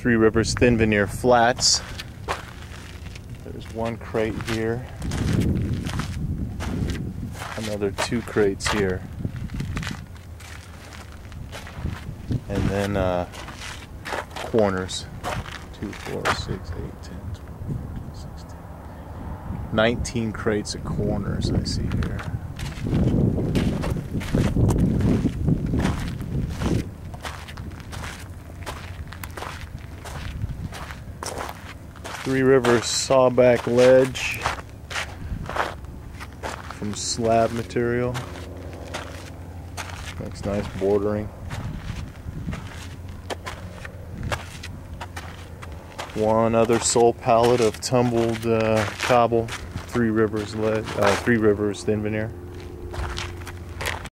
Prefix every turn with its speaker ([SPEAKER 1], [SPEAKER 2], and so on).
[SPEAKER 1] Three Rivers thin veneer flats. There's one crate here. Another 2 crates here. And then corners. 2, 4, 6, 8, 10, 12, 16. 19 crates of corners I see here. Three Rivers sawback ledge from slab material. Makes nice bordering. One other sole pallet of tumbled cobble. Three Rivers thin veneer.